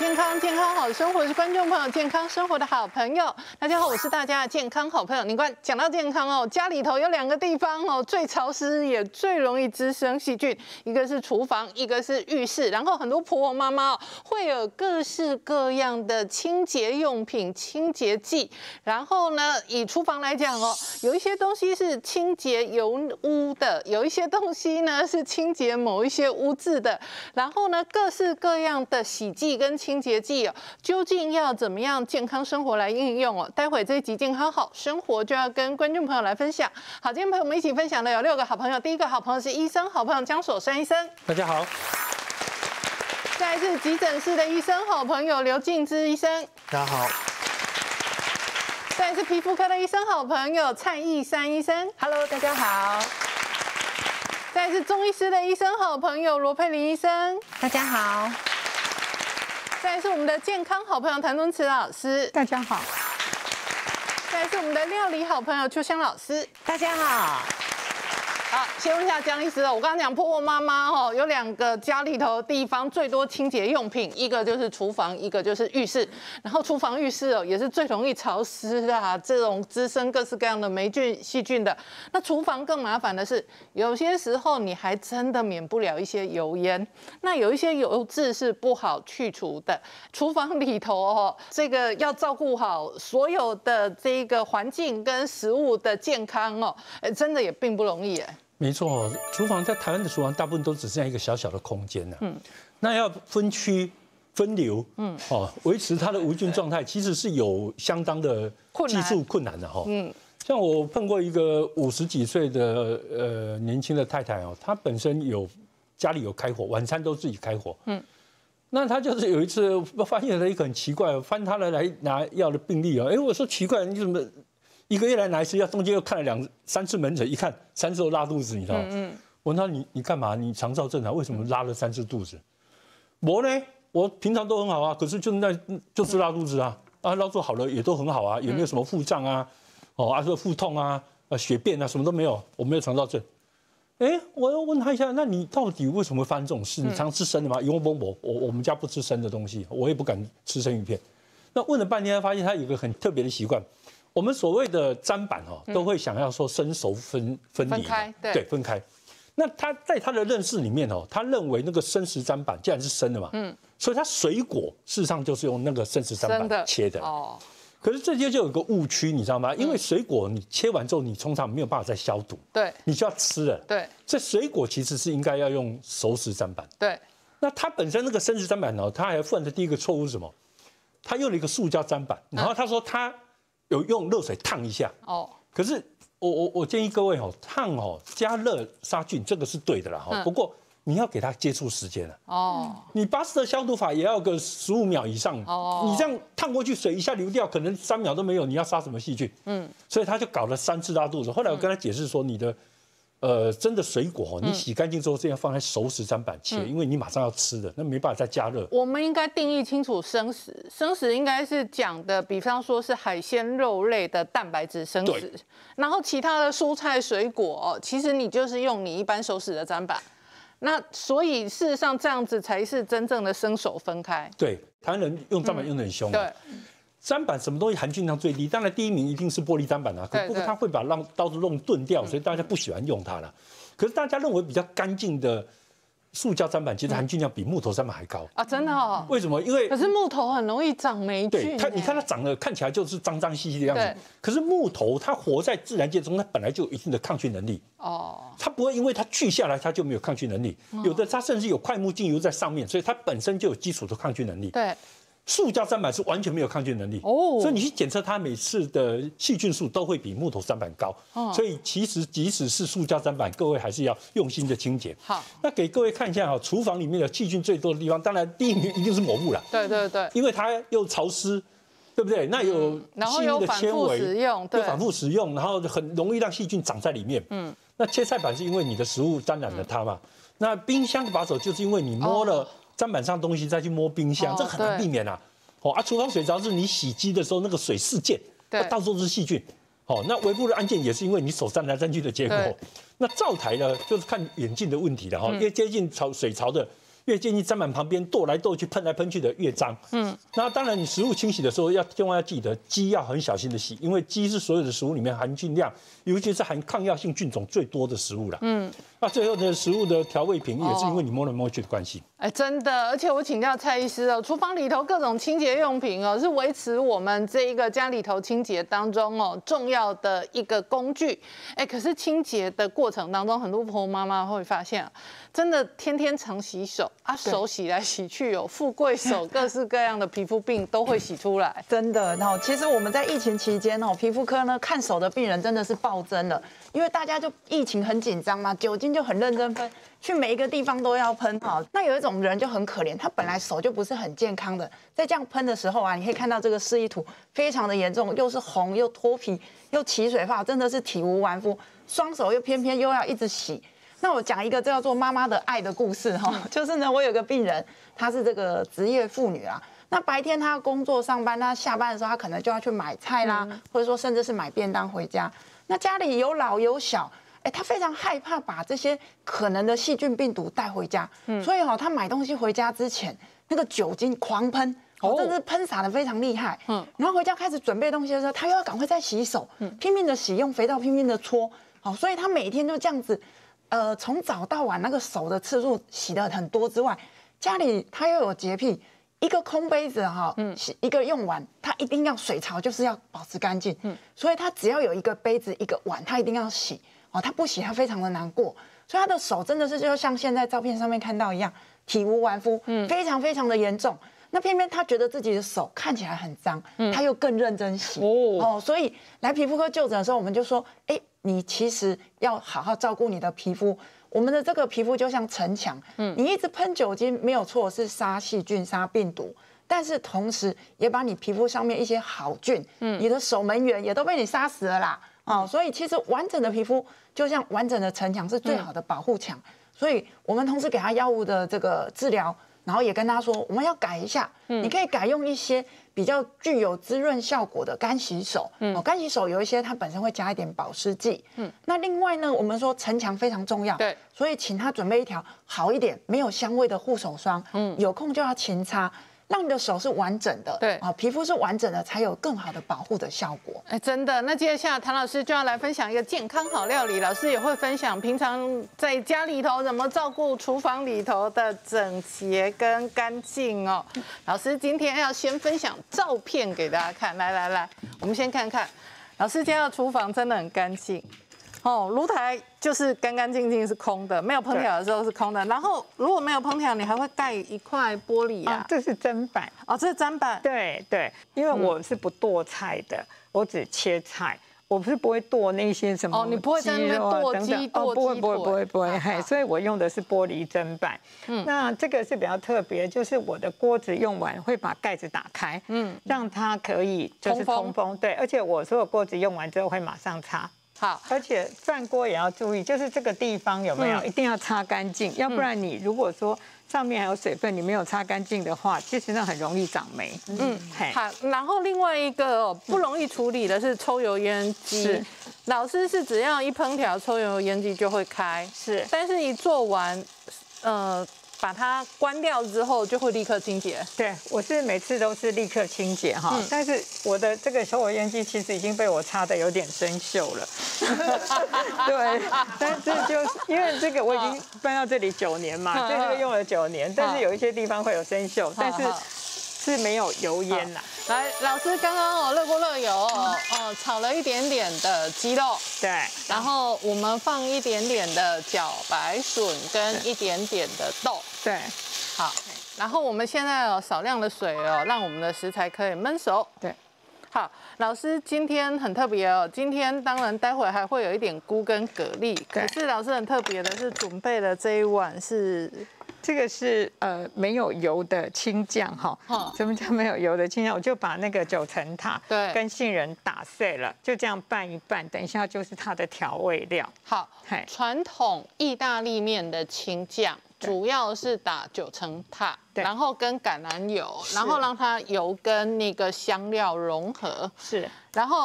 健康，健康好生活是观众朋友健康生活的好朋友。大家好，我是大家的健康好朋友。你看，讲到健康哦，家里头有2个地方哦，最潮湿也最容易滋生细菌，一个是厨房，一个是浴室。然后很多婆婆妈妈哦，会有各式各样的清洁用品、清洁剂。然后呢，以厨房来讲哦，有一些东西是清洁油污的，有一些东西呢是清洁某一些污渍的。然后呢，各式各样的洗剂跟清洁剂哦，究竟要怎么样健康生活来应用哦？待会这一集健康好生活就要跟观众朋友来分享。好，今天陪我们一起分享的有6个好朋友。第一个好朋友是医生好朋友江守山医生， 大家好。 再来是急诊室的医生好朋友刘敬之医生， 大家好。 再来是皮肤科的医生好朋友蔡义山医生 ，Hello， 大家好。 再来是中医师的医生好朋友罗佩玲医生， 大家好。 再来是我们的健康好朋友谭宗慈老师， 大家好。 再来是我们的料理好朋友秋香老师， 大家好。 好，先问一下江医师哦，我刚刚讲婆婆妈妈哦，有2个家里头的地方最多清洁用品，一个就是厨房，一个就是浴室。然后厨房、浴室哦，也是最容易潮湿啊，这种滋生各式各样的霉菌、细菌的。那厨房更麻烦的是，有些时候你还真的免不了一些油烟，那有一些油渍是不好去除的。厨房里头哦，这个要照顾好所有的这个环境跟食物的健康哦，真的也并不容易哎。 没错，厨房在台湾的厨房大部分都只剩下一个小小的空间了。那要分区分流，维持它的无菌状态，其实是有相当的技术困难的哈。像我碰过一个50几岁的年轻的太太哦，她本身家里有开火，晚餐都自己开火。那她就是有一次发现了一个很奇怪，翻她来拿药的病历哦，我说奇怪，你怎么1个月来拿一次药，中间又看了2、3次门诊，一看3次都拉肚子，你知道吗？我问他你干嘛？你肠燥症啊？为什么拉了3次肚子？我呢，我平常都很好啊，可是就是拉肚子啊，拉肚好了也都很好啊，也没有什么腹胀啊，腹痛啊，血便啊，什么都没有，我没有肠燥症。我要问他一下，那你到底为什么会发生这种事？你常吃生的吗？因为我们家不吃生的东西，我也不敢吃生鱼片。那问了半天，发现他有一个很特别的习惯。我们所谓的砧板都会想要说生熟分离，对，分开。那他在他的认识里面他认为那个生食砧板既然是生的嘛，所以他水果事实上就是用那个生食砧板切的。可是这就有一个误区，你知道吗？因为水果你切完之后，你通常没有办法再消毒， 对， 你就要吃了。 对， 这水果其实是应该要用熟食砧板。对，那它本身那个生食砧板他还犯的第一个错误是什么？他用了一个塑胶砧板，然后他说他有用热水烫一下可是我建议各位烫加热杀菌这个是对的啦不过你要给它接触时间你巴斯的消毒法也要个15秒以上你这样烫过去水一下流掉，可能3秒都没有，你要杀什么细菌？所以他就搞了3次拉肚子。后来我跟他解释说，你的真的水果你洗干净之后，这样放在熟食砧板切，因为你马上要吃的，那没办法再加热。 我们应该定义清楚生食，生食应该是讲的，比方说是海鲜、肉类的蛋白质生食，然后其他的蔬菜、水果其实你就是用你一般熟食的砧板。那所以事实上这样子才是真正的生熟分开。 对，台湾人用砧板用得很凶。对。砧板什么东西含菌量最低？当然第1名一定是玻璃砧板啊，不过它会把刀子弄钝掉，所以大家不喜欢用它了。可是大家认为比较干净的塑胶砧板，其实含菌量比木头砧板还高啊！真的哦？ 为什么？因为可是木头很容易长霉菌。 对，你看它长得看起来就是脏脏兮兮的样子，可是木头它活在自然界中，它本来就有一定的抗菌能力。它不会因为它锯下来它就没有抗菌能力，有的它甚至有快木精油在上面，所以它本身就有基础的抗菌能力。 对。 塑胶砧板是完全没有抗菌能力所以你去检测它每次的细菌数都会比木头砧板高所以其实即使是塑胶砧板，各位还是要用心的清洁。好，那给各位看一下厨房里面的细菌最多的地方，当然第1名一定是抹布了。对，因为它又潮湿，对不对？那有细腻的纤维，又反复使用，然后很容易让细菌长在里面。那切菜板是因为你的食物沾染了它嘛？那冰箱的把手就是因为你摸了砧板上东西再去摸冰箱，这很难避免厨房水槽是你洗机的时候那个水事件，到处都是细菌。那微波的按键也是因为你手沾来沾去的结果。那灶台呢，就是看远近的问题了越接近水槽的， 越接近砧板旁边剁来剁去、喷来喷去的越脏。那当然你食物清洗的时候千万要记得，鸡要很小心的洗，因为鸡是所有的食物里面含菌量，尤其是含抗药性菌种最多的食物啦。那最后呢，食物的调味品也是因为你摸来摸去的关系。 真的，而且我请教蔡医师哦，厨房里头各种清洁用品哦，是维持我们这一个家里头清洁当中哦重要的一个工具。可是清洁的过程当中，很多婆婆妈妈会发现，真的天天常洗手啊，手洗来洗去有富贵手，各式各样的皮肤病都会洗出来。 真的，然后其实我们在疫情期间哦，皮肤科呢看手的病人真的是暴增了，因为大家就疫情很紧张嘛，酒精就很认真喷，去每一个地方都要喷哈。那有一种人就很可怜，他本来手就不是很健康的，在这样喷的时候啊，你可以看到这个示意图非常的严重，又是红又脱皮又起水泡，真的是体无完肤，双手又偏偏又要一直洗。那我讲一个叫做妈妈的爱的故事哈，就是呢，我有个病人，她是这个职业妇女啊。那白天她工作上班，她下班的时候，她可能就要去买菜啦，或者说甚至是买便当回家。那家里有老有小，她非常害怕把这些可能的细菌病毒带回家，所以她买东西回家之前，那个酒精狂喷。真的是喷洒的非常厉害，然后回家开始准备东西的时候，她又要赶快再洗手，拼命的洗，用肥皂拼命的搓，所以她每天就这样子，从早到晚那个手的次数洗的很多之外，家里她又有洁癖，一个空杯子一个用完，她一定要水槽就是要保持干净，所以她只要有一个杯子一个碗，她一定要洗，她不洗她非常的难过，所以她的手真的是就像现在照片上面看到一样，体无完肤，非常非常的严重。那偏偏他觉得自己的手看起来很脏，他又更认真洗所以来皮肤科就诊的时候，我们就说，你其实要好好照顾你的皮肤。我们的这个皮肤就像城墙，你一直喷酒精没有错，是杀细菌、杀病毒，但是同时也把你皮肤上面一些好菌，你的守门员也都被你杀死了啦。所以其实完整的皮肤就像完整的城墙，是最好的保护墙。所以我们同时给他药物的这个治疗。然后也跟他说，我们要改一下，你可以改用一些比较具有滋润效果的干洗手。干洗手有一些它本身会加一点保湿剂。那另外呢，我们说城墙非常重要，对，所以请他准备一条好一点、没有香味的护手霜。有空就要勤擦。让你的手是完整的，对皮肤是完整的，才有更好的保护的效果。 真的。那接下来唐老师就要来分享一个健康好料理，老师也会分享平常在家里头怎么照顾厨房里头的整洁跟干净哦。老师今天要先分享照片给大家看，来，我们先看看老师家的厨房真的很干净。炉台就是干干净净是空的，没有烹调的时候是空的。然后如果没有烹调，你还会盖一块玻璃啊？ 这是砧板这是砧板。 对，因为我是不剁菜的，我只切菜。我不会剁那些什么你不会在那边剁鸡剁鸡不会，所以我用的是玻璃砧板。那这个是比较特别，就是我的锅子用完会把盖子打开，让它可以就是通风。对，而且我所有锅子用完之后会马上擦。 好， 而且饭锅也要注意，就是这个地方有没有一定要擦干净，要不然你如果说上面还有水分，你没有擦干净的话，其实那很容易长霉。 好，然后另外一个不容易处理的是抽油烟机。老师是只要一烹调，抽油烟机就会开，但是一做完，把它关掉之后就会立刻清洁。对， 我是每次都是立刻清洁哈，但是我的这个抽油烟机其实已经被我擦得有点生锈了。对，但是就是因为这个我已经搬到这里9年嘛，所以这个用了9年，但是有一些地方会有生锈，但是是没有油烟啦。 来，老师刚刚热锅热油炒了一点点的鸡肉， 对， 然后我们放一点点的茭白笋跟一点点的豆， 对， 好，然后我们现在有少量的水让我们的食材可以焖熟， 对， 好，老师今天很特别今天当然待会还会有一点菇跟蛤蜊，可是老师很特别的是准备的这一碗是。 这个是没有油的青酱哈，什么叫没有油的青酱？我就把那个9层塔跟杏仁打碎了，就这样拌一拌，等一下就是它的调味料。 好，传统意大利面的青酱主要是打9层塔，然后跟橄榄油，然后让它油跟那个香料融合。 是， 然后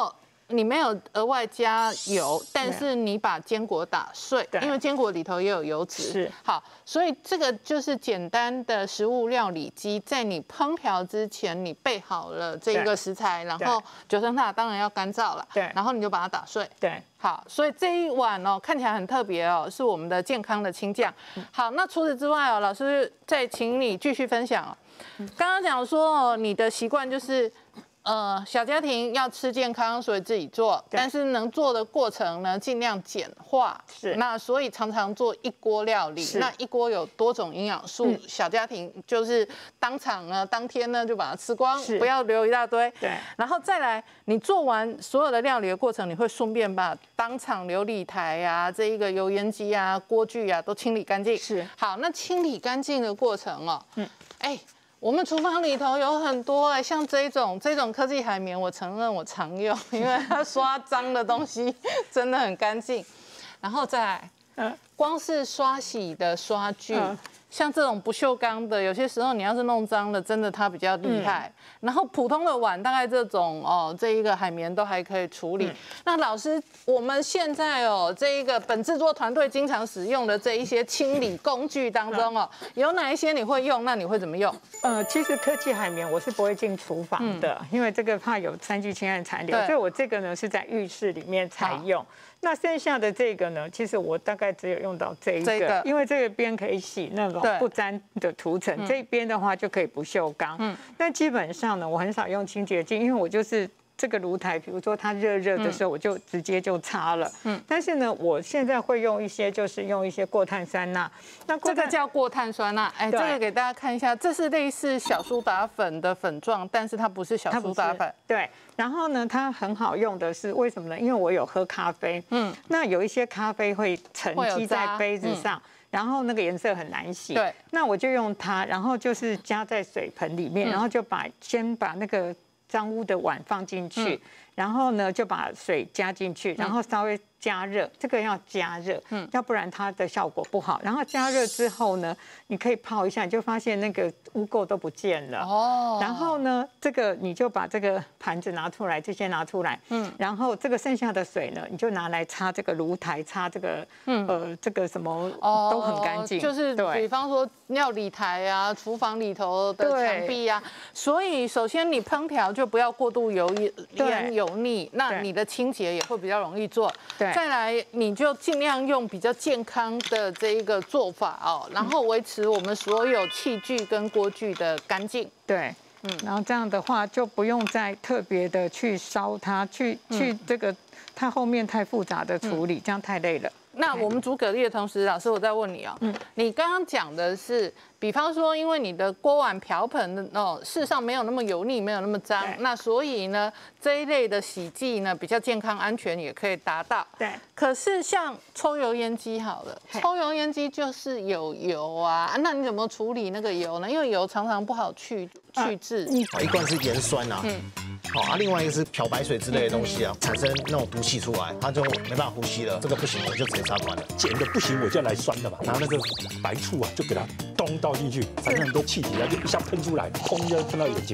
你没有额外加油，但是你把坚果打碎，因为坚果里头也有油脂。 是好，所以这个就是简单的食物料理机，在你烹调之前，你备好了这一个食材，然后九层塔当然要干燥了， 对， 然后你就把它打碎。 对， 好，所以这一碗哦看起来很特别哦，是我们的健康的青酱。好，那除此之外哦，老师再请你继续分享哦。刚刚讲说哦，你的习惯就是小家庭要吃健康，所以自己做，但是能做的过程呢，尽量简化。 是， 那所以常常做一锅料理，那一锅有多种营养素，小家庭就是当场呢，当天呢就把它吃光，不要留一大堆。 对， 然后再来，你做完所有的料理的过程，你会顺便把当场琉璃台啊、这一个油烟机啊、锅具啊都清理干净。 是， 好，那清理干净的过程哦，我们厨房里头有很多像这种科技海绵，我承认我常用，因为它刷脏的东西真的很干净。然后再来，光是刷洗的刷具，像这种不锈钢的，有些时候你要是弄脏了，真的它比较厉害。然后普通的碗，大概这种这一个海绵都还可以处理。那老师，我们现在这一个本制作团队经常使用的这一些清理工具当中有哪一些你会用？那你会怎么用？ 其实科技海绵我是不会进厨房的，因为这个怕有3聚氰胺残留，所以我这个呢是在浴室里面才用。那剩下的这个呢，其实我大概只有用到这一个，因为这个边可以洗那种不沾的涂层，这一边的话就可以不锈钢。但基本上呢，我很少用清洁剂，因为我就是这个炉台，比如说它热的时候，我就直接就擦了。但是呢，我现在会用一些，就是用一些过碳酸钠。那这个叫过碳酸钠，这个给大家看一下，这是类似小苏打粉的粉状，但是它不是小苏打粉。 对。然后呢，它很好用的是为什么呢？因为我有喝咖啡，那有一些咖啡会沉积在杯子上，然后那个颜色很难洗。对，那我就用它，然后就是加在水盆里面，然后就先把那个脏污的碗放进去，然后呢就把水加进去，然后稍微加热，这个要加热，要不然它的效果不好。然后加热之后呢，你可以泡一下，你就发现那个污垢都不见了。然后呢，这个你就把这个盘子拿出来，这些拿出来，然后这个剩下的水呢，你就拿来擦这个炉台，擦这个这个什么都很干净。 就是比方说料理台啊、厨房里头的墙壁啊。所以首先你烹调就不要过度油盐油腻，那你的清洁也会比较容易做。对。再来，你就尽量用比较健康的这一个做法然后维持我们所有器具跟锅具的干净。 对，然后这样的话就不用再特别的去烧它，去这个它后面太复杂的处理，这样太累了。 那我们煮蛤蜊的同时，老师我再问你你刚刚讲的是，比方说，因为你的锅碗瓢盆事实上没有那么油腻，没有那么脏，那所以呢，这一类的洗剂呢比较健康安全，也可以达到。对。可是像抽油烟机好了，抽油烟机就是有油啊，那你怎么处理那个油呢？因为油常常不好去渍。 一罐是盐酸另外一个是漂白水之类的东西产生那种毒气出来，它就没办法呼吸了。这个不行，我就直接插管了。 碱的不行，我就要来酸的嘛。拿那个白醋就给它咚倒进去，产生很多气体，它就一下喷出来，轰就喷到眼睛。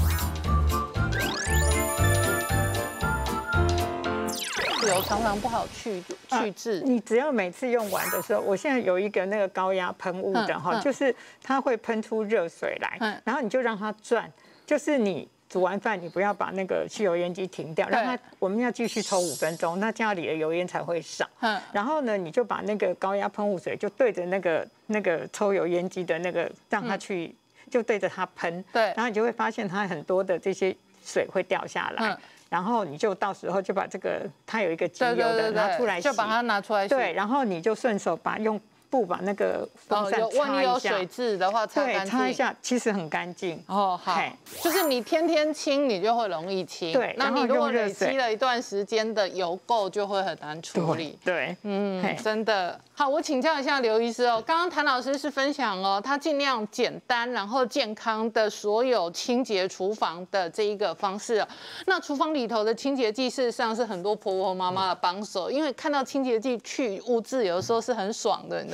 油常常不好去渍。 你只要每次用完的时候，我现在有一个那个高压喷雾的就是它会喷出热水来，然后你就让它转，就是你煮完饭，你不要把那个吸油烟机停掉，让它我们要继续抽5分钟，那家里的油烟才会少。然后呢，你就把那个高压喷雾水就对着那个抽油烟机的那个，让它去就对着它喷。对，然后你就会发现它很多的这些水会掉下来。然后你就到时候就把这个它有一个机油的拿出来洗， 就把它拿出来洗。 对，然后你就顺手用布把那个风扇擦一下， 万一有水渍的话，擦干净。 擦一下，其实很干净。 好，就是你天天清，你就会容易清。对，那你如果累积了一段时间的油垢，就会很难处理。对，真的。好，我请教一下刘医师刚刚谭老师是分享他尽量简单然后健康的所有清洁厨房的这一个方式那厨房里头的清洁剂，事实上是很多婆婆妈妈的帮手，因为看到清洁剂去污渍，有的时候是很爽的，你知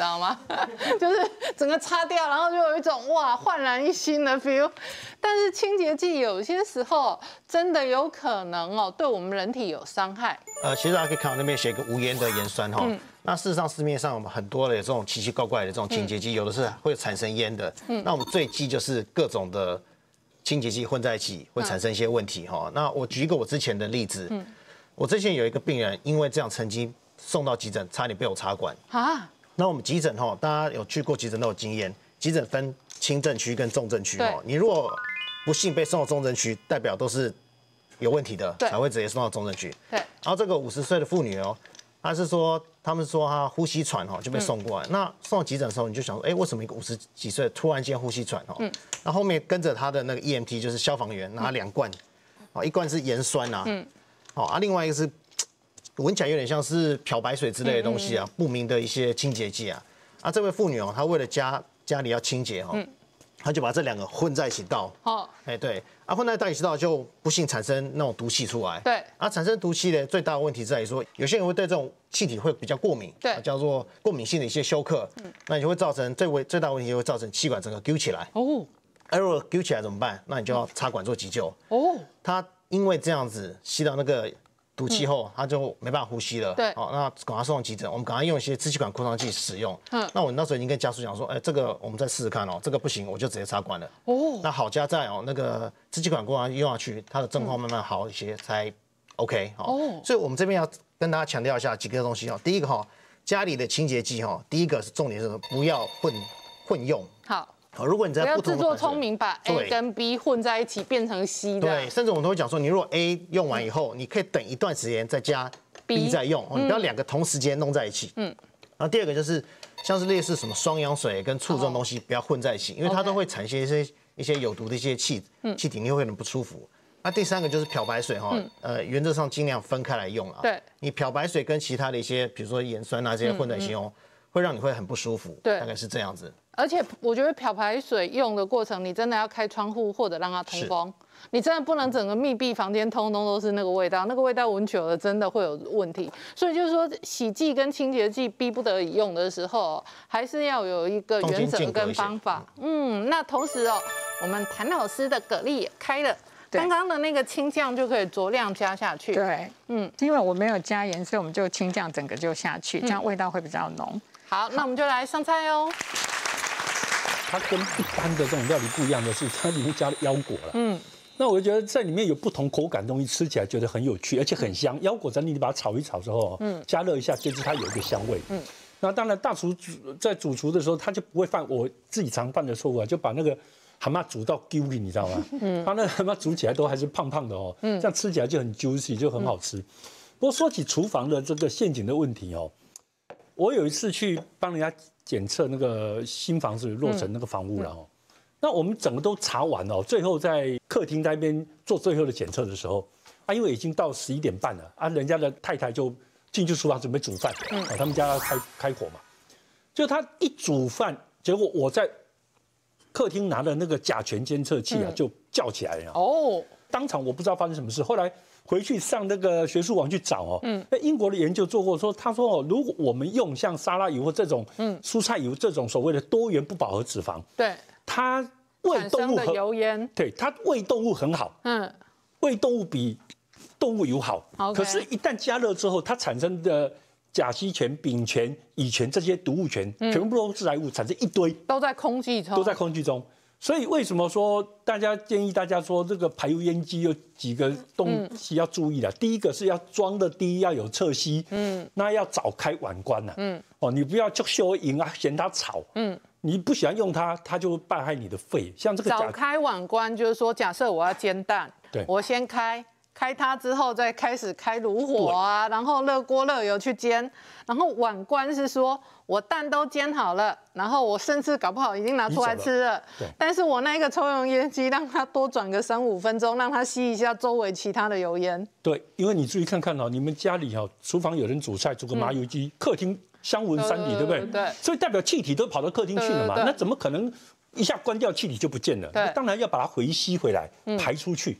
道吗？就是整个擦掉，然后就有一种哇焕然一新的 feel。但是清洁剂有些时候真的有可能哦，对我们人体有伤害。 其实大家可以看到那边写一个无烟的盐酸哈。那事实上市面上有很多的这种奇奇怪怪的这种清洁剂，有的是会产生烟的。那我们最忌就是各种的清洁剂混在一起会产生一些问题哈。那我举一个我之前的例子，我之前有一个病人因为这样曾经送到急诊，差点被我插管啊。那我们急诊哈，大家有去过急诊都有经验，急诊分轻症区跟重症区哈。你如果不幸被送到重症区，代表都是有问题的，才会直接送到重症区。对。然后这个50岁的妇女哦，他们说她呼吸喘哈，就被送过来。那送到急诊的时候，你就想说，哎，为什么一个50几岁突然间呼吸喘哈？那后面跟着他的那个 EMT 就是消防员拿2罐，一罐是盐酸呐，另外一个是闻起来有点像是漂白水之类的东西啊，不明的一些清洁剂啊。这位妇女哦，她为了家里要清洁哈。他就把这2个混在一起倒，对，混在一起倒就不幸产生那种毒气出来，对，产生毒气的最大的问题在于说，有些人会对这种气体会比较过敏，对，叫做过敏性的一些休克，那就会造成最大的问题，就会造成气管整个揪起来，如果揪起来怎么办？那你就要插管做急救，他因为这样子吸到那个毒气后，他就没办法呼吸了。对，那赶快送急诊，我们赶快用一些支气管扩张剂使用。那我那时候已经跟家属讲说，这个我们再试试看哦，这个不行，我就直接插管了。那好家在那个支气管扩张剂用下去，它的状况慢慢好一些才 OK。所以我们这边要跟大家强调一下几个东西哦。第一个家里的清洁剂第一个是重点是不要混用。好，如果你在不同的自作聪明把 A 跟 B 混在一起变成 C 的， 对，甚至我们都会讲说，你如果 A 用完以后，你可以等一段时间再加 B 再用，你不要2个同时间弄在一起。然后第二个就是像是类似什么双氧水跟醋这种东西不要混在一起，因为它都会产生一些有毒的一些气体，你会有点不舒服。那第三个就是漂白水原则上尽量分开来用啊。对，你漂白水跟其他的一些比如说盐酸这些混在一起会让你会很不舒服。对，大概是这样子。 而且我觉得漂白水用的过程，你真的要开窗户或者让它通风，你真的不能整个密闭房间通通都是那个味道，那个味道闻久了真的会有问题。所以就是说，洗剂跟清洁剂逼不得已用的时候，还是要有一个原则跟方法。那同时我们谭老师的蛤蜊也开了。刚刚的那个青酱就可以酌量加下去。 对，因为我没有加盐，所以我们就青酱整个就下去，这样味道会比较浓。 好，那我们就来上菜哦。 它跟一般的这种料理不一样的是，它里面加了腰果了。那我就觉得在里面有不同口感的东西，吃起来觉得很有趣，而且很香。腰果在你把它炒一炒之后，加热一下，就是它有一个香味。那当然，大厨在主厨的时候，他就不会犯我自己常犯的错误啊，就把那个蛤蟆煮到丢里，你知道吗？他那蛤蟆煮起来都还是胖胖的哦，这样吃起来就很 juicy， 就很好吃。不过说起厨房的这个陷阱的问题我有一次去帮人家检测那个新房子落成那个房屋了那我们整个都查完最后在客厅那边做最后的检测的时候因为已经到11点半了人家的太太就进去厨房准备煮饭，他们家要开火嘛，就他一煮饭，结果我在客厅拿的那个甲醛监测器就叫起来了当场我不知道发生什么事，后来回去上那个学术网去找英国的研究做过，他说如果我们用像沙拉油或这种蔬菜油这种所谓的多元不饱和脂肪， 对， 它喂动物的油烟， 对，它喂动物很好，喂动物比动物油好，可是，一旦加热之后，它产生的甲烯醛、丙醛、乙醛这些毒物醛，全部都致癌物，产生一堆， 都在空气中， 所以为什么说大家建议大家说这个排油烟机有几个东西要注意的？第一个是要装的第一要有侧吸，那要早开晚关你不要就修营嫌它吵，你不喜欢用它，它就会败害你的肺。像这个早开晚关就是说，假设我要煎蛋，我先开它之后再开始开炉火然后热锅热油去煎，然后晚关是说我蛋都煎好了，然后我甚至搞不好已经拿出来吃了，但是我那个抽油烟机让它多转个3-5分钟，让它吸一下周围其他的油烟。 对，因为你注意看看你们家里厨房有人煮菜，煮个麻油鸡，客厅香闻三里，对不对？对，所以代表气体都跑到客厅去了嘛，那怎么可能一下关掉气体就不见了？当然要把它回吸回来，排出去。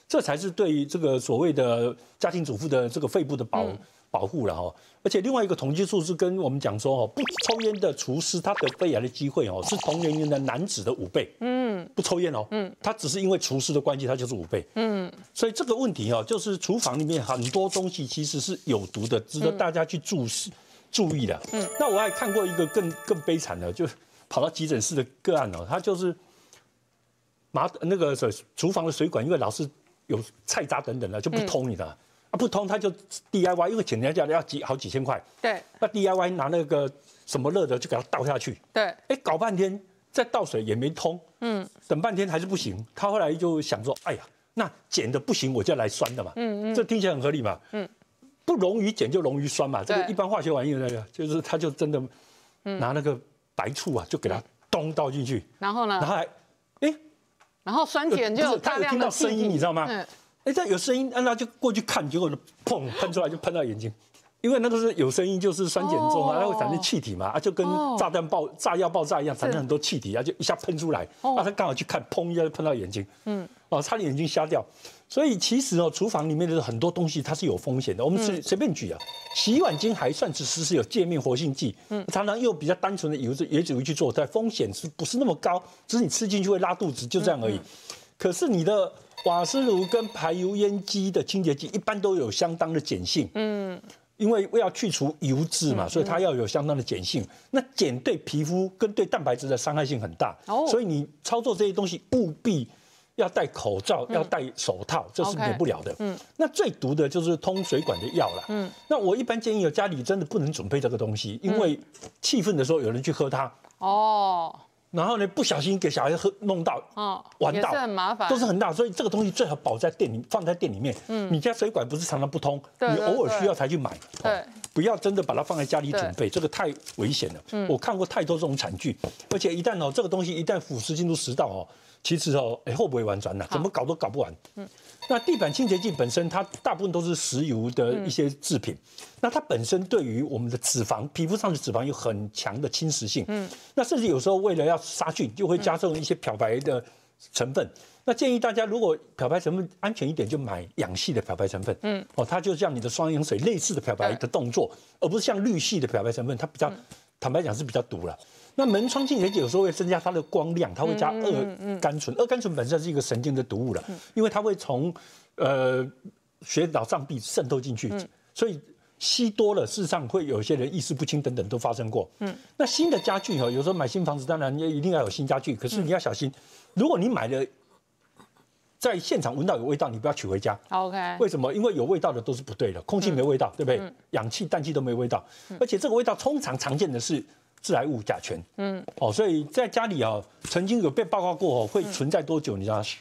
这才是对于这个所谓的家庭主妇的这个肺部的保护了哈。而且另外一个统计数是跟我们讲说不抽烟的厨师他得肺癌的机会是同年龄的男子的5倍。不抽烟他只是因为厨师的关系，他就是5倍。所以这个问题就是厨房里面很多东西其实是有毒的，值得大家去注意的。那我还看过一个更悲惨的，就跑到急诊室的个案他就是那个厨房的水管，因为老是有菜渣等等的就不通，你知道吗？不通他就 DIY， 因为请人家要好几千块。 对。 那 DIY 拿那个什么热的就给它倒下去。 对。 搞半天再倒水也没通。等半天还是不行，他后来就想说，哎呀，那碱的不行，我就来酸的嘛。这听起来很合理嘛。不溶于碱就溶于酸嘛。这个一般化学玩意那个，就是他就真的拿那个白醋就给它咚倒进去。 然后呢？ 然后然后酸碱就有大量的声音，你知道吗？这有声音，那就过去看，结果砰喷出来就喷到眼睛，因为那个是有声音，就是酸碱中它会产生气体嘛，就跟炸药爆炸一样，产生很多气体就一下喷出来，他刚好去看，砰一下就喷到眼睛，差点眼睛瞎掉。所以其实厨房里面的很多东西它是有风险的。我们随便举洗衣碗巾还算是有界面活性剂，常常用比较单纯的椰子油去做，但风险是不是那么高？只是你吃进去会拉肚子，就这样而已。可是你的瓦斯炉跟排油烟机的清洁剂一般都有相当的碱性，因为要去除油脂嘛，所以它要有相当的碱性。那碱对皮肤跟对蛋白质的伤害性很大，所以你操作这些东西务必要戴口罩，要戴手套，这是免不了的。那最毒的就是通水管的药了。那我一般建议家里真的不能准备这个东西，因为气愤的时候有人去喝它。然后呢，不小心给小孩弄到，玩到， 也是很麻烦， 都是很大，所以这个东西最好放在店里面。你家水管不是常常不通，你偶尔需要才去买。 对， 不要真的把它放在家里准备，这个太危险了。我看过太多这种惨剧，而且一旦这个东西一旦腐蚀进入食道其实会不会完全呢？怎么搞都搞不完。那地板清洁剂本身，它大部分都是石油的一些制品，那它本身对于我们的脂肪、皮肤上的脂肪有很强的侵蚀性。那甚至有时候为了要杀菌，就会加重一些漂白的成分。那建议大家，如果漂白成分安全一点，就买氧系的漂白成分。它就像你的双氧水类似的漂白的动作，而不是像氯系的漂白成分，它比较坦白讲是比较毒了。那门窗清洁剂有时候会增加它的光亮，它会加2甘醇，2甘醇本身是一个神经的毒物了，因为它会从血脑上壁渗透进去，所以吸多了，事实上会有一些人意识不清等等都发生过。那新的家具有时候买新房子当然也一定要有新家具，可是你要小心，如果你买了在现场闻到有味道，你不要取回家。 OK， 为什么？因为有味道的都是不对的，空气没味道，对不对？氧气、氮气都没味道，而且这个味道通常常见的是致癌物甲醛。所以在家里曾经有被报告过会存在多久？你知道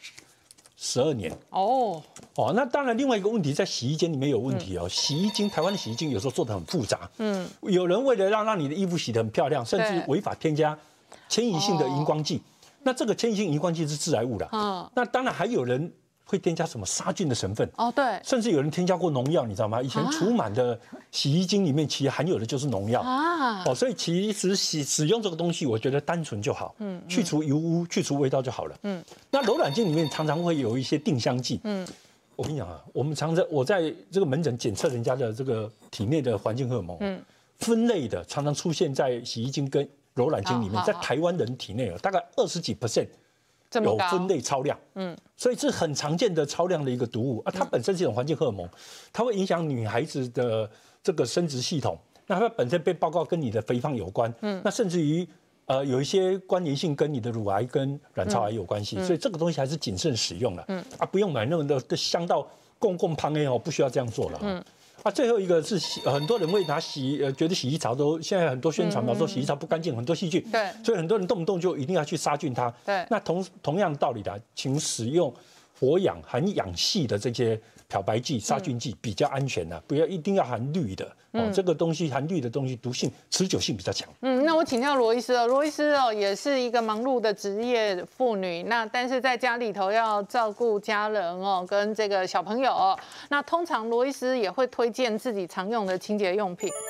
？12年。那当然，另外一个问题在洗衣间里面有问题洗衣精，台湾的洗衣精有时候做得很复杂。有人为了让你的衣服洗得很漂亮，甚至违法添加迁移性的荧光剂。那这个迁移性荧光剂是致癌物的。那当然还有人会添加什么杀菌的成分。 对， 甚至有人添加过农药，你知道吗？以前除螨的洗衣精里面其实含有的就是农药。所以其实使用这个东西，我觉得单纯就好，去除油污、去除味道就好了。那柔软剂里面常常会有一些定香剂。我跟你讲我在这个门诊检测人家的这个体内的环境荷尔蒙，分类的常常出现在洗衣精跟柔软精里面，在台湾人体内大概20几%有分类超量，所以这很常见的超量的一个毒物它本身是一种环境荷尔蒙，它会影响女孩子的这个生殖系统，那它本身被报告跟你的肥胖有关，那甚至于有一些关联性跟你的乳癌跟卵巢癌有关系，所以这个东西还是谨慎使用了，不用买那么的香到公旁不需要这样做了。最后一个是很多人会拿觉得洗衣槽现在很多宣传嘛，说洗衣槽不干净，很多细菌， 对， 所以很多人动不动就一定要去杀菌它。 对， 那同样的道理的，请使用活氧含氧系的这些漂白剂、杀菌剂比较安全不要一定要含氯的。这个东西含氯的东西毒性持久性比较强。 那我请教罗医师罗医师也是一个忙碌的职业妇女，那但是在家里头要照顾家人跟这个小朋友那通常罗医师也会推荐自己常用的清洁用品。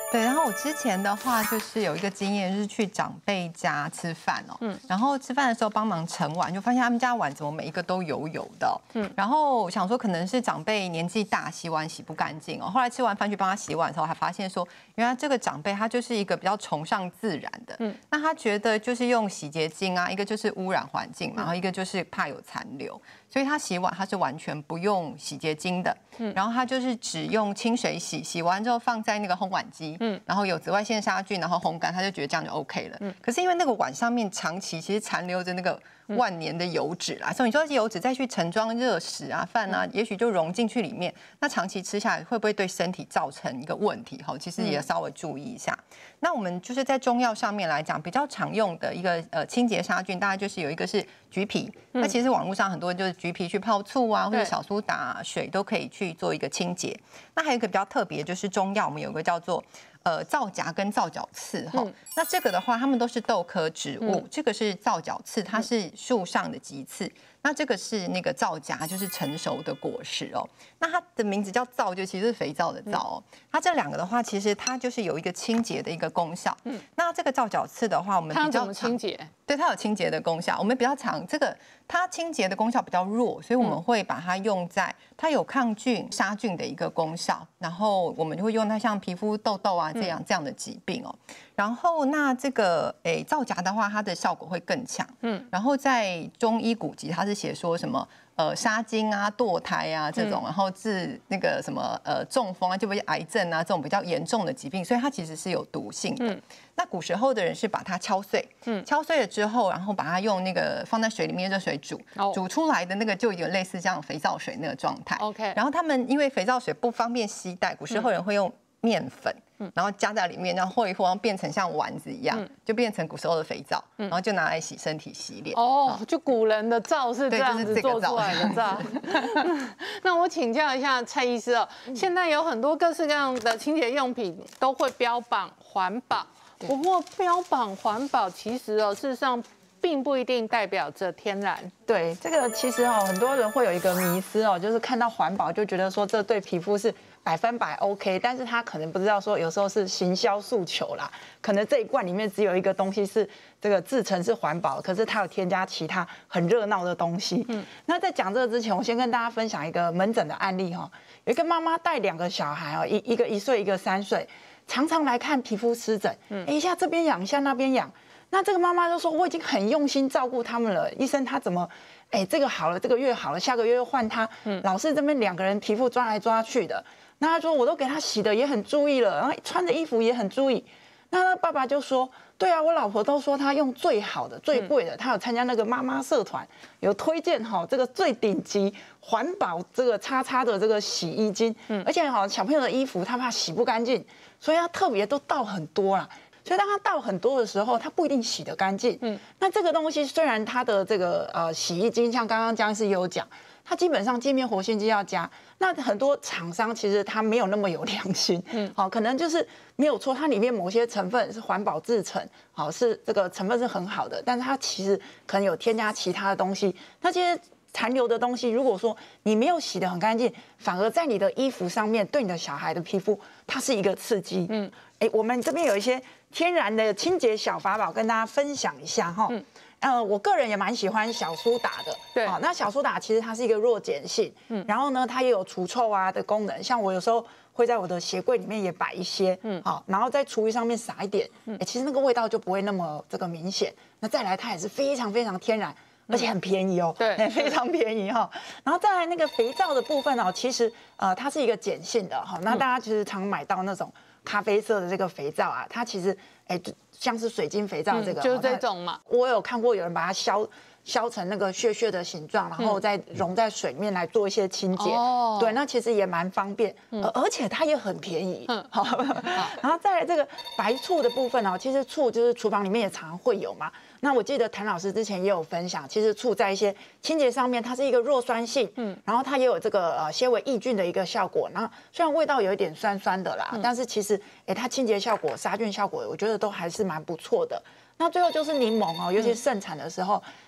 对，然后我之前的话就是有一个经验，就是去长辈家吃饭哦，然后吃饭的时候帮忙盛碗，就发现他们家碗怎么每一个都油油的，然后我想说可能是长辈年纪大，洗碗洗不干净哦。后来吃完饭去帮他洗碗的时候，还发现说，原来这个长辈他就是一个比较崇尚自然的，那他觉得就是用洗洁精啊，一个就是污染环境嘛，然后一个就是怕有残留，所以他洗碗他是完全不用洗洁精的，然后他就是只用清水洗，洗完之后放在那个烘碗机。然后有紫外线杀菌，然后烘干，他就觉得这样就 OK 了。可是因为那个碗上面长期其实残留着那个万年的油脂啦，所以你说油脂再去盛装热食啊、饭啊，也许就融进去里面，那长期吃下来会不会对身体造成一个问题？哈，其实也稍微注意一下。那我们就是在中药上面来讲，比较常用的一个清洁杀菌，大概就是有一个是橘皮。那其实网络上很多人就是橘皮去泡醋啊，或者小苏打水都可以去做一个清洁。那还有一个比较特别，就是中药，我们有一个叫做皂荚跟皂角刺哈，那这个的话，它们都是豆科植物，这个是皂角刺，它是树上的棘刺，那这个是那个皂荚，就是成熟的果实哦。那它的名字叫皂，就其实是肥皂的皂哦。它这两个的话，其实它就是有一个清洁的一个功效。那这个皂角刺的话，我们比较怎么清洁？ 对，它有清洁的功效。我们比较常这个它清洁的功效比较弱，所以我们会把它用在它有抗菌、杀菌的一个功效。然后我们就会用它像皮肤痘痘啊这样的疾病哦。然后那这个皂荚的话，它的效果会更强。然后在中医古籍，它是写说什么杀精啊、堕胎啊这种，然后治那个什么中风啊，就不是癌症啊这种比较严重的疾病，所以它其实是有毒性的。那古时候的人是把它敲碎，敲碎了之后，然后把它用那个放在水里面热水煮，煮出来的那个就有类似这样肥皂水那个状态。 OK， 然后他们因为肥皂水不方便携带，古时候人会用面粉。然后加在里面，然后和一和，然后变成像丸子一样，就变成古时候的肥皂，然后就拿来洗身体、洗脸。 哦，就古人的皂是这样子做出来的皂。那我请教一下蔡医师哦，现在有很多各式各样的清洁用品都会标榜环保，不过标榜环保其实事实上并不一定代表着天然。 对，这个其实很多人会有一个迷思就是看到环保就觉得说这对皮肤是100%OK， 但是他可能不知道说有时候是行销诉求啦，可能这一罐里面只有一个东西是这个制成是环保，可是它有添加其他很热闹的东西。那在讲这个之前，我先跟大家分享一个门诊的案例有一个妈妈带2个小孩一个1岁，一个3岁，常常来看皮肤湿疹，一下这边痒，一下那边痒。那这个妈妈就说：“我已经很用心照顾他们了，医生他怎么，这个好了，这个月好了，下个月又换他，老是这边2个人皮肤抓来抓去的。”那他说：“我都给他洗的也很注意了，然后穿的衣服也很注意。”那他爸爸就说：“对啊，我老婆都说她用最好的、最贵的，她有参加那个妈妈社团，有推荐这个最顶级环保这个叉叉的这个洗衣精，而且小朋友的衣服他怕洗不干净，所以他特别都倒很多啦。”所以当它倒很多的时候，它不一定洗得干净。那这个东西虽然它的这个洗衣精，像刚刚姜医师也有讲，它基本上界面活性剂要加。那很多厂商其实它没有那么有良心，可能就是没有错，它里面某些成分是环保制成，是这个成分是很好的，但是它其实可能有添加其他的东西。那这些残留的东西，如果说你没有洗得很干净，反而在你的衣服上面，对你的小孩的皮肤，它是一个刺激。我们这边有一些天然的清洁小法宝跟大家分享一下我个人也蛮喜欢小苏打的。 对， 那小苏打其实它是一个弱碱性，然后呢，它也有除臭的功能。像我有时候会在我的鞋柜里面也摆一些，然后在厨余上面撒一点，其实那个味道就不会那么这个明显。那再来，它也是非常非常天然。而且很便宜对， 非常便宜然后再来那个肥皂的部分其实它是一个碱性的那大家其实常买到那种咖啡色的这个肥皂它其实像是水晶肥皂这个， 就是这种嘛。 我有看过有人把它削成那个屑屑的形状，然后再溶在水里面来做一些清洁。对，那其实也蛮方便，而且它也很便宜。然后再来这个白醋的部分其实醋就是厨房里面也常会有嘛。那我记得谭老师之前也有分享，其实醋在一些清洁上面，它是一个弱酸性，然后它也有这个些微抑菌的一个效果。然后虽然味道有一点酸酸的啦，但是其实它清洁效果、杀菌效果，我觉得都还是蛮不错的。那最后就是柠檬尤其盛产的时候，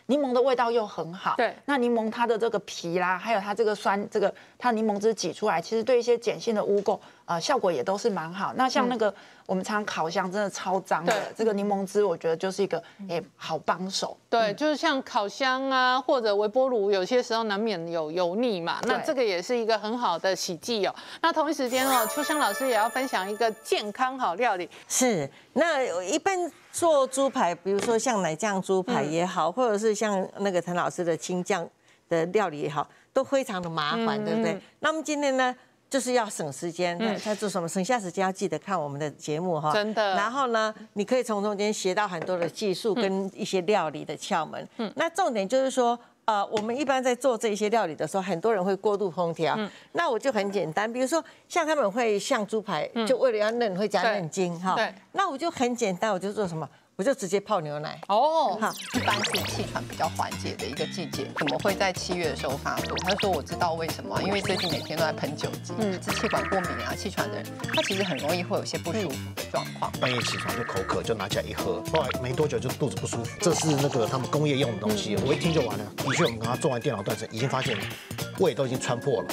柠檬的味道又很好。 对， 那柠檬它的这个皮啦，还有它这个酸，它柠檬汁挤出来，其实对一些碱性的污垢效果也都是蛮好。那像那个我们常烤箱真的超脏的，这个柠檬汁我觉得就是一个好帮手。 对，就是像烤箱啊或者微波炉，有些时候难免有油腻嘛，那这个也是一个很好的洗剂哦。那同一时间哦，秋香老师也要分享一个健康好料理。 是，那一般做猪排，比如说像奶酱猪排也好，或者是像那个陈老师的青酱的料理也好，都非常的麻烦，对不对？那么今天呢，就是要省时间，在做什么？省下时间要记得看我们的节目哈。 真的。 然后呢，你可以从中间学到很多的技术跟一些料理的窍门。那重点就是说。我们一般在做这些料理的时候，很多人会过度烹调。那我就很简单，比如说像他们会像猪排，就为了要嫩会加嫩筋哈。 对。 那我就很简单，我就做什么？我就直接泡牛奶。 哦， 好，一般是气喘比较缓解的一个季节，怎么会在7月的时候发作？他说我知道为什么，因为最近每天都在喷酒精，支气管过敏啊、气喘的人，他其实很容易会有些不舒服的状况。 半夜起床就口渴，就拿起来一喝，后来没多久就肚子不舒服。这是那个他们工业用的东西，我一听就完了。的确，我们刚刚做完电脑断层，已经发现胃都已经穿破了。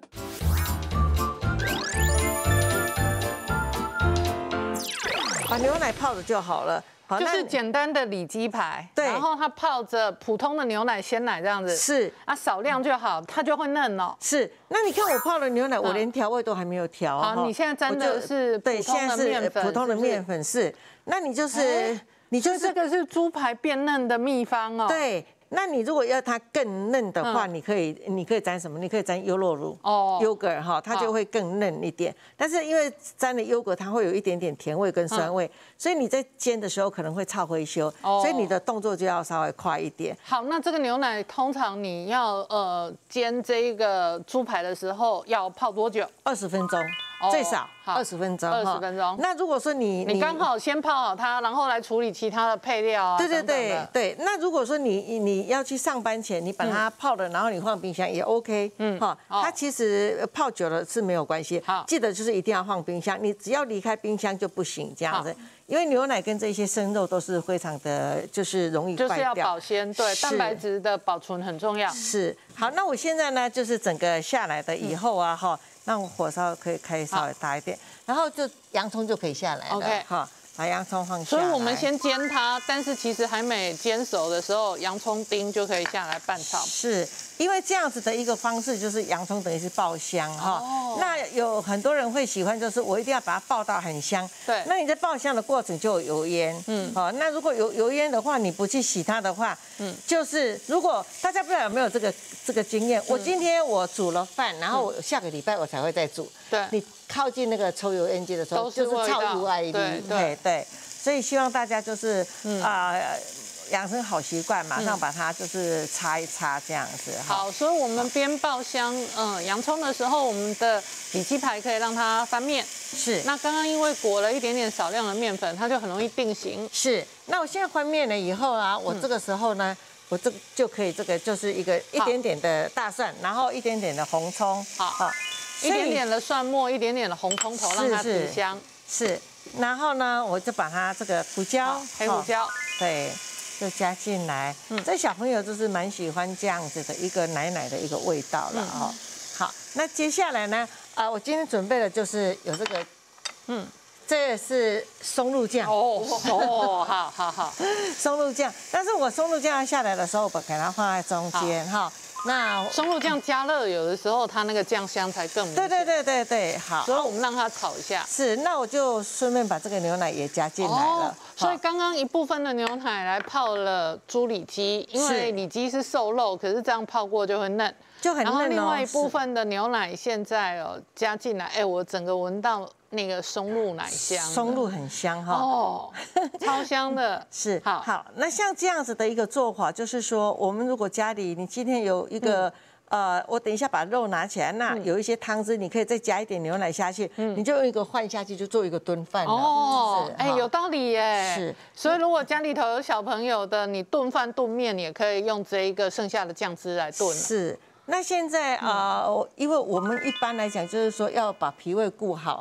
把牛奶泡着就好了。 就是简单的里脊排， 对， 然后它泡着普通的牛奶、鲜奶这样子， 是啊，少量就好，它就会嫩哦。 是，那你看我泡的牛奶，我连调味都还没有调。 好，你现在沾的是对，现在是普通的面粉，是，那你就是这个是猪排变嫩的秘方哦。 对。那你如果要它更嫩的话，你可以沾什么？你可以沾优酪乳，yogurt 哈，它就会更嫩一点。但是因为沾了 yogurt，它会有一点点甜味跟酸味，所以你在煎的时候可能会超回修，所以你的动作就要稍微快一点。 好，那这个牛奶通常你要煎这个猪排的时候要泡多久 ？20分钟。最少20分钟 ，20分钟。 那如果说你刚好先泡好它，然后来处理其他的配料啊。 对。那如果说你要去上班前，你把它泡了，然后你放冰箱也 OK。它其实泡久了是没有关系。记得就是一定要放冰箱，你只要离开冰箱就不行这样子。因为牛奶跟这些生肉都是非常的，就是容易坏掉， 就是要保鲜，对，蛋白质的保存很重要。 是。好，那我现在呢，就是整个下来的以后啊，那我火烧可以开稍微大一点，然后就洋葱就可以下来了。 OK， 好，把洋葱放下来。 所以我们先煎它，但是其实还没煎熟的时候，洋葱丁就可以下来拌炒。 是因为这样子的一个方式，就是洋葱等于是爆香哈。那有很多人会喜欢，就是我一定要把它爆到很香。 对。 那你在爆香的过程就有油烟。好，那如果有油烟的话，你不去洗它的话，就是如果大家不知道有没有这个经验，我今天我煮了饭，然后我下个礼拜我才会再煮。 对。 你靠近那个抽油烟机的时候，就是超油爱的。对。所以希望大家就是养成好习惯，马上把它就是擦一擦这样子。 好，所以我们边爆香洋葱的时候，我们的里脊排可以让它翻面。 是。 那刚刚因为裹了一点点少量的面粉，它就很容易定型。 是。那我现在翻面了以后啊，我这个时候呢，我这个就可以就是一点点的大蒜，然后一点点的红葱。 好。一点点的蒜末，一点点的红葱头，让它提香。 是。然后呢，我就把它这个胡椒， 黑胡椒， 对。就加进来，这小朋友就是蛮喜欢这样子的一个奶奶的一个味道了哦。好，那接下来呢，我今天准备的就是有这个，这是松露酱好， 松露酱。但是我松露酱下来的时候，我给它放在中间哈。那松露酱加热，有的时候它那个酱香才更明显。 对，好。 所以我们让它炒一下。 是，那我就顺便把这个牛奶也加进来了。 所以刚刚一部分的牛奶来泡了猪里脊，因为里脊是瘦肉，可是这样泡过就会嫩， 就很嫩。 然后另外一部分的牛奶现在加进来，我整个闻到那个松露奶香， 松露很香哈， 超香的。 是，好，那像这样子的一个做法，就是说，我们如果家里你今天有一个我等一下把肉拿起来，那有一些汤汁，你可以再加一点牛奶下去，你就用一个换下去，就做一个炖饭了。 有道理耶。 是， 所以如果家里头有小朋友的，你炖饭炖面，你也可以用这一个剩下的酱汁来炖。 是。那现在因为我们一般来讲就是说要把脾胃顾好哈，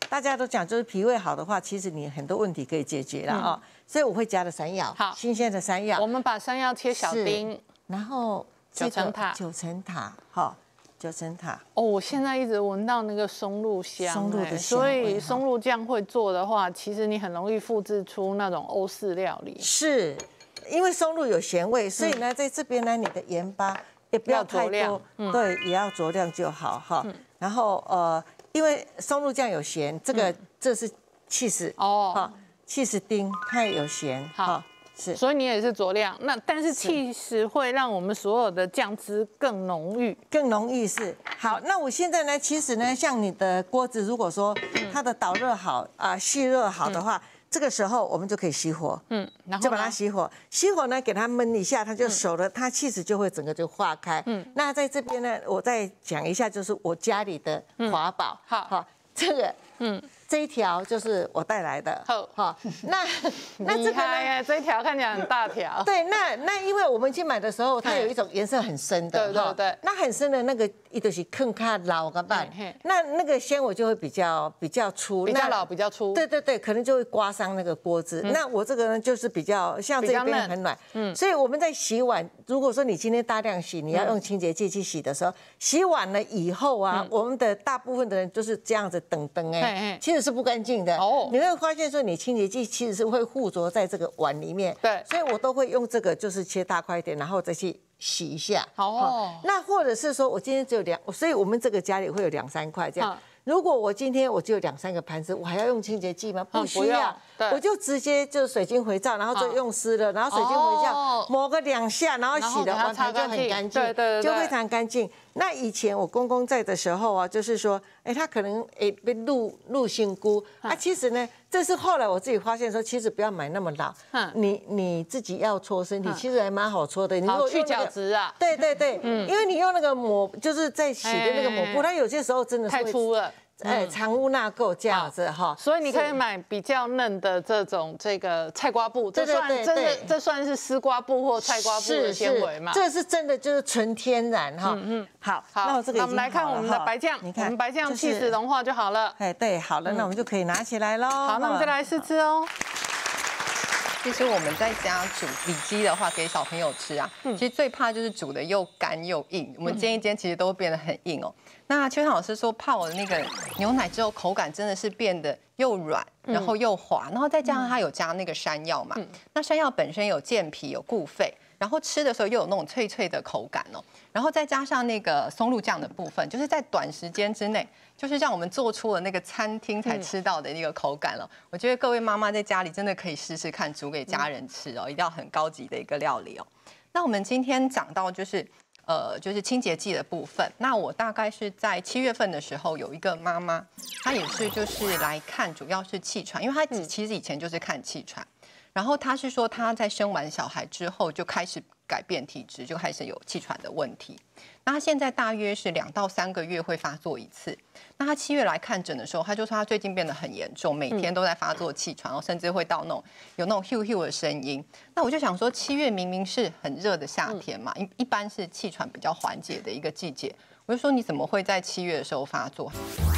大家都讲就是脾胃好的话，其实你很多问题可以解决了啊。所以我会加的山药， 好， 新鲜的山药。 我们把山药切小丁， 然后 9层塔 ，9层塔，好，9层塔。 哦，我现在一直闻到那个松露香， 松露的香所味以松露酱会做的话，其实你很容易复制出那种欧式料理。 是，因为松露有咸味，所以呢，在这边呢，你的盐巴也不要太多，对，也要酌量就好哈。然后因为松露酱有咸，这是起司哦，起司丁它也有咸，好。是， 所以你也是酌量。那但是气实会让我们所有的酱汁更浓郁， 更浓郁是。好，那我现在呢，其实呢，像你的锅子，如果说它的导热好蓄热好的话，这个时候我们就可以熄火，然后就把它熄火，熄火呢给它焖一下，它就熟了，它气实就会整个就化开。那在这边呢，我再讲一下，就是我家里的华宝，好，这个这一条就是我带来的，好，那这个呢？ 这一条看起来很大条。 对，那因为我们去买的时候，它有一种颜色很深的， 对， 那很深的那个，一就是更看老个半，那个纤维就会比较粗， 比较老比较粗。 对，可能就会刮伤那个锅子。那我这个呢，就是比较像这边很软，所以我们在洗碗，如果说你今天大量洗，你要用清洁剂去洗的时候，洗完了以后啊，我们的大部分的人就是这样子等，其实是不干净的。你会发现说，你清洁剂其实是会附着在这个碗里面。 对， 所以我都会用这个，就是切大块一点，然后再去洗一下。那或者是说我今天只有所以我们这个家里会有2、3块这样。如果我今天我就有2、3个盘子，我还要用清洁剂吗？不需要，我就直接就水晶肥皂，然后就用湿了，然后水晶肥皂抹个2下，然后洗的碗盘就很干净，就非常干净。那以前我公公在的时候啊，就是说，他可能被入杏菇其实呢，这是后来我自己发现说，其实不要买那么老，你自己要搓身体，其实还蛮好搓的。你好去角质啊， 对，因为你用那个抹，就是在洗的那个抹布，它有些时候真的是太粗了。 藏污纳垢这样子哈， 所以你可以买比较嫩的这个菜瓜布，这算是丝瓜布或菜瓜布的纤维嘛？ 这是真的就是纯天然哈。好，那我们来看我们的白酱，我们白酱气死融化就好了。 对，好了，那我们就可以拿起来喽。 好，那我们就来试吃哦。 其实我们在家煮里脊的话，给小朋友吃啊，其实最怕就是煮的又干又硬。我们煎一煎，其实都会变得很硬哦。那邱老师说，泡了那个牛奶之后，口感真的是变得又软，然后又滑，然后再加上它有加那个山药嘛，那山药本身有健脾、有固肺，然后吃的时候又有那种脆脆的口感哦，然后再加上那个松露酱的部分，就是在短时间之内，就是让我们做出了那个餐厅才吃到的一个口感了。我觉得各位妈妈在家里真的可以试试看，煮给家人吃哦，一定要很高级的一个料理哦。那我们今天讲到就是清洁剂的部分。那我大概是在7月份的时候，有一个妈妈，她也是就是来看，主要是气喘，因为她其实以前就是看气喘，然后她是说她在生完小孩之后就开始改变体质，就开始有气喘的问题。那她现在大约是2到3个月会发作一次。那她7月来看诊的时候，她就说她最近变得很严重，每天都在发作气喘，然后甚至会到有那种 HU HU 的声音。那我就想说，7月明明是很热的夏天嘛，一般是气喘比较缓解的一个季节，我就说你怎么会在7月的时候发作？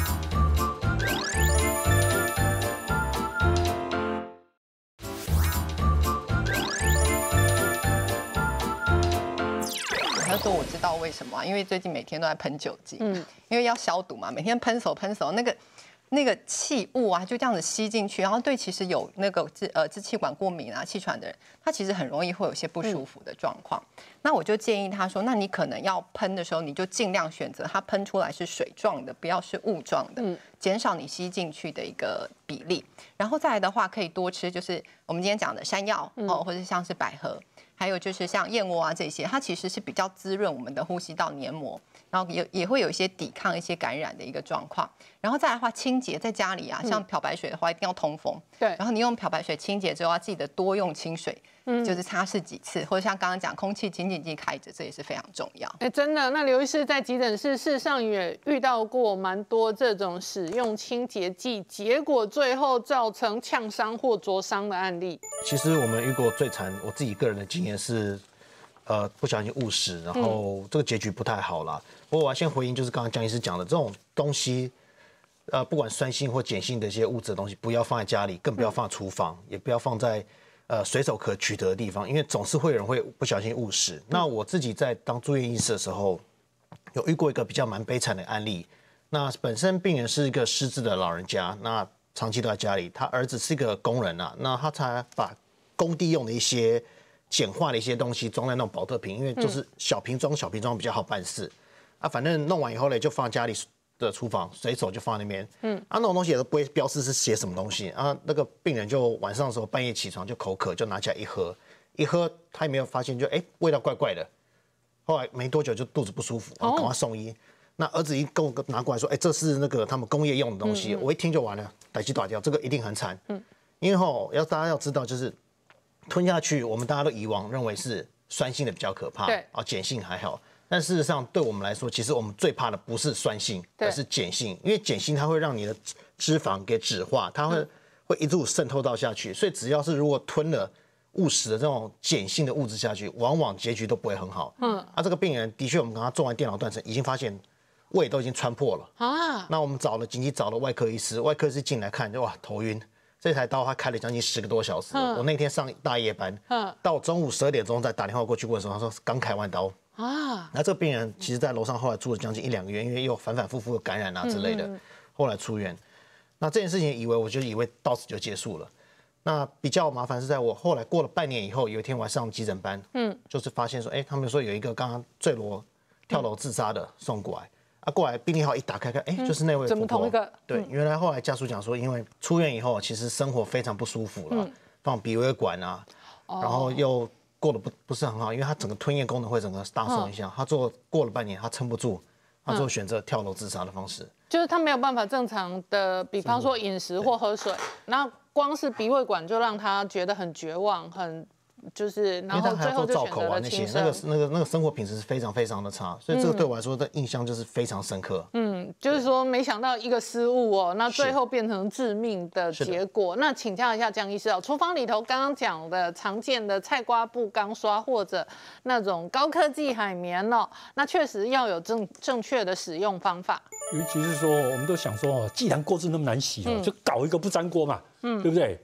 他说我知道为什么，因为最近每天都在喷酒精，因为要消毒嘛，每天喷手，那个气雾啊，就这样子吸进去，然后对其实有那个支气管过敏啊、气喘的人，他其实很容易会有些不舒服的状况。那我就建议他说，那你可能要喷的时候，你就尽量选择它喷出来是水状的，不要是雾状的，减少你吸进去的一个比例。然后再来的话，可以多吃就是我们今天讲的山药或者像是百合。还有就是像燕窝啊这些，它其实是比较滋润我们的呼吸道黏膜，然后也会有一些抵抗一些感染的一个状况。然后再来的话，清洁在家里啊，像漂白水的话一定要通风。对。然后你用漂白水清洁之后，要记得多用清水，就是擦拭几次，或者像刚刚讲空气清净机开着，这也是非常重要。 真的，那刘医师在急诊室事实上也遇到过蛮多这种使用清洁剂，结果最后造成呛伤或灼伤的案例。 其实我们遇过最惨，我自己个人的经验是，不小心误食，然后这个结局不太好啦。不过我要先回应，就是刚刚江医师讲的这种东西， 不管酸性或碱性的一些物质的东西，不要放在家里，更不要放在厨房，也不要放在随手可取得的地方，因为总是会有人会不小心误食。那我自己在当住院医师的时候，有遇过一个比较蛮悲惨的案例。那本身病人是一个失智的老人家，那长期都在家里，他儿子是一个工人啊，那他才把工地用的一些简化的一些东西装在那种保特瓶，因为就是小瓶装比较好办事。反正弄完以后呢，就放在家里的厨房，随手就放在那边。那种东西也都不会标示是写什么东西。那个病人就晚上的时候半夜起床就口渴，就拿起来一喝，他也没有发现，就味道怪怪的。后来没多久就肚子不舒服，赶快送医。那儿子一跟我拿过来说，这是那个他们工业用的东西。我一听就完了，逮鸡打掉，这个一定很惨。因为大家要知道，就是吞下去，我们大家都以往认为是酸性的比较可怕，对，碱性还好。但事实上，对我们来说，其实我们最怕的不是酸性，而是碱性，因为碱性它会让你的脂肪给脂化，它会一路渗透到下去。所以只要是如果吞了误食的这种碱性的物质下去，往往结局都不会很好。这个病人的确，我们刚刚做完电脑断层，已经发现胃都已经穿破了啊。那我们紧急找了外科医师，外科医师进来看，就哇头晕。这台刀他开了将近10个多小时。我那天上大夜班，到中午12点钟再打电话过去问的时候，他说刚开完刀。那这个病人其实在楼上后来住了将近1-2个月，因为又反复复感染之类的，后来出院。那这件事情我就以为到此就结束了。那比较麻烦是在我后来过了半年以后，有一天我上急诊班，就是发现说，他们说有一个刚刚跳楼自杀的送过来。过来病历号一打开看，就是那位怎么同一个？ 对，原来后来家属讲说，因为出院以后其实生活非常不舒服了，放鼻胃管啊，然后又过得不是很好，因为他整个吞咽功能会整个大受影响。他过了半年，他撑不住，他最后选择跳楼自杀的方式。 就是他没有办法正常的，比方说饮食或喝水，然后光是鼻胃管就让他觉得很绝望，然后最后就选择了轻生。 那个生活品质是非常非常的差，所以这个对我来说的印象就是非常深刻。 就是说没想到一个失误那最后变成致命的结果。那请教一下江医师厨房里头刚刚讲的常见的菜瓜布钢刷或者那种高科技海绵那确实要有正确的使用方法。 尤其是说，我们都想说既然锅子那么难洗就搞一个不粘锅嘛，对不对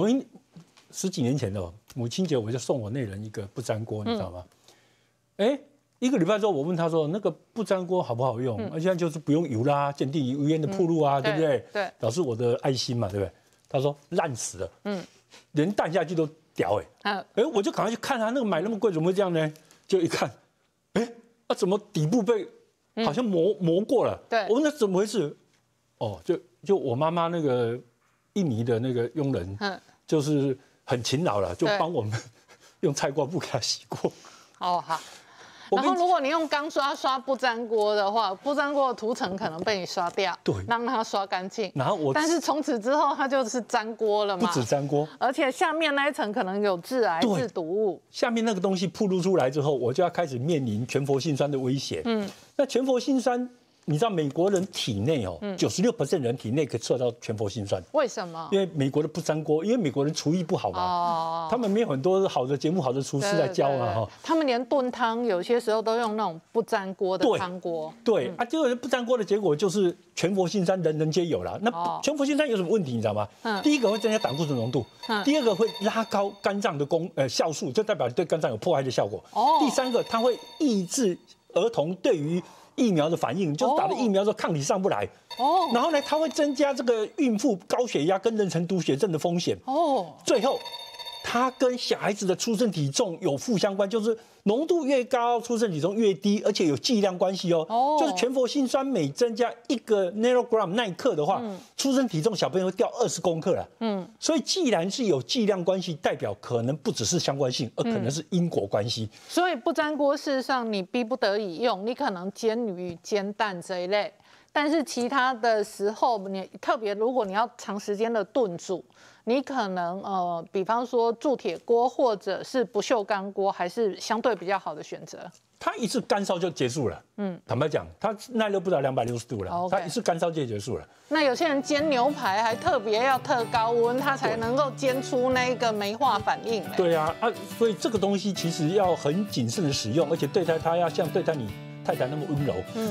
？10几年前的母亲节，我就送我那人一个不粘锅，你知道吗？1个礼拜之后，我问他说，那个不粘锅好不好用？而且就是不用油啦，鉴定油烟的铺路啊，对不对？ 对， 表示我的爱心嘛，对不对？他说烂死了，连淡下去都屌我就赶快去看他那个买那么贵，怎么会这样呢？就一看，怎么底部被好像磨过了？对，我问他怎么回事？就我妈妈那个印尼的那个佣人，就是很勤劳了，就帮我们用菜瓜布给他洗过。 好。然后如果你用钢刷刷不粘锅的话，不粘锅的涂层可能被你刷掉，对，让它刷干净。然后但是从此之后它就是粘锅了嘛， 不止粘锅， 而且下面那一层可能有致癌、致毒物。 下面那个东西暴露出来之后，我就要开始面临全佛性酸的威胁。那全佛性酸。你知道美国人体内96% 人体内可以测到全佛性酸， 为什么？ 因为美国的不粘锅，因为美国人厨艺不好嘛，他们没有很多好的节目、好的厨师来教嘛他们连炖汤有些时候都用那种不粘锅的汤锅。 对结果不粘锅的结果就是全佛性酸人人皆有了。那全佛性酸有什么问题？你知道吗？第一个会增加胆固醇浓度，第二个会拉高肝脏的酵素，就代表对肝脏有破坏的效果。第三个，它会抑制儿童对于疫苗的反应，就是打了疫苗之后抗体上不来。然后呢，它会增加这个孕妇高血压跟妊娠毒血症的风险。最后，它跟小孩子的出生体重有负相关，就是浓度越高，出生体重越低，而且有剂量关系就是全佛性酸每增加1个 nanogram 那一克的话，出生体重小朋友会掉20公克了。所以既然是有剂量关系，代表可能不只是相关性，而可能是因果关系。 所以不粘锅事实上你逼不得已用，你可能煎鱼、煎蛋这一类。但是其他的时候，你特别如果你要长时间的炖煮，你可能比方说铸铁锅或者是不锈钢锅，还是相对比较好的选择。 它一次干烧就结束了。坦白讲，它耐热不了260度了，它一次干烧就结束了。 那有些人煎牛排还特别要特高温，它才能够煎出那个酶化反应。 对啊，所以这个东西其实要很谨慎的使用，而且对待它要像对待你太太那么温柔。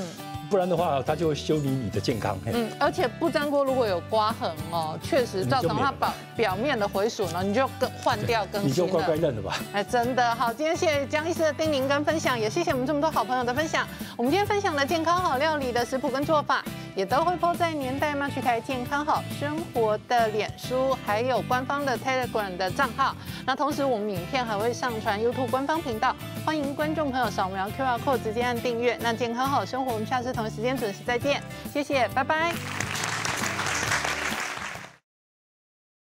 不然的话它就会修理你的健康。 而且不粘锅如果有刮痕哦，确实造成它表面的毁损了，你就换掉更新你就乖乖认了吧。 哎，真的好，今天谢谢江医师的叮咛跟分享，也谢谢我们这么多好朋友的分享。我们今天分享的健康好料理的食谱跟做法，也都会 po 在年代妈去台健康好生活的脸书，还有官方的 Telegram 的账号。那同时我们影片还会上传 YouTube 官方频道，欢迎观众朋友扫描 QR code 直接按订阅。那健康好生活，我们下次同一时间准时再见，谢谢，拜拜。